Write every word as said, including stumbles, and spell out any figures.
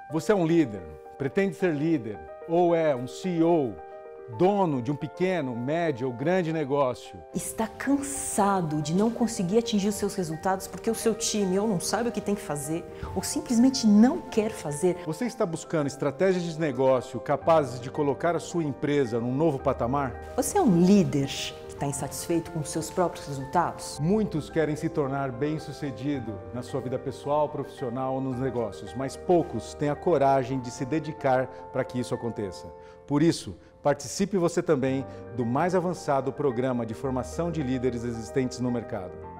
Você é um líder, pretende ser líder, ou é um C E O, dono de um pequeno, médio ou grande negócio. Está cansado de não conseguir atingir os seus resultados porque o seu time ou não sabe o que tem que fazer, ou simplesmente não quer fazer. Você está buscando estratégias de negócio capazes de colocar a sua empresa num novo patamar? Você é um líder que está insatisfeito com os seus próprios resultados? Muitos querem se tornar bem-sucedido na sua vida pessoal, profissional ou nos negócios, mas poucos têm a coragem de se dedicar para que isso aconteça. Por isso, participe você também do mais avançado programa de formação de líderes existentes no mercado.